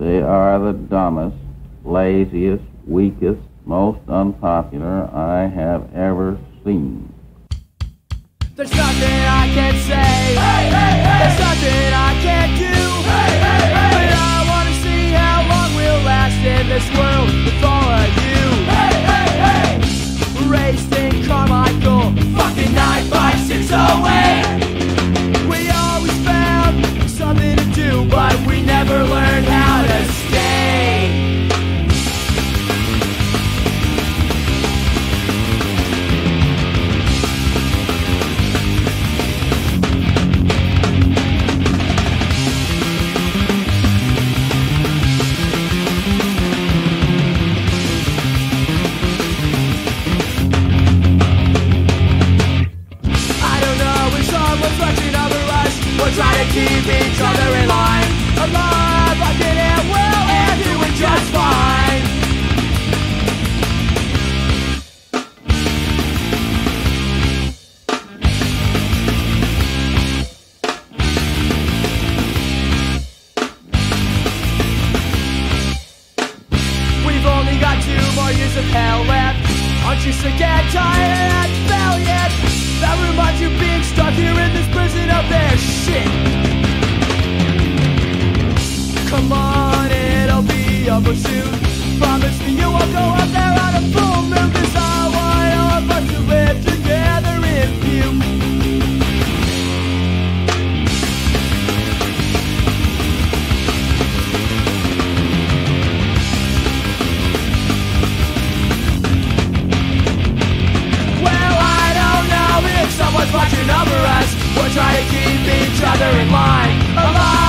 They are the dumbest, laziest, weakest, most unpopular I have ever seen. There's nothing I can say. Hey, hey, hey. There's nothing I can't do. Hey, hey, hey. But I want to see how long we'll last in this world with all of you. Hey, hey, hey. Raised in Carmichael, fucking 95608. We always found something to do, but we never learned how to stay. We're trying to keep each other in line, alive, rocking it well, and doing just fine. We've only got 2 more years of hell left. Aren't you sick and tired and valiant? That reminds you being stuck here in this prison of their shit. Come on, it'll be over soon. Promise me you won't go up there on a full moon, 'cause I want all of us to live together in view. Someone's watching over us. We're trying to keep each other in line, alive.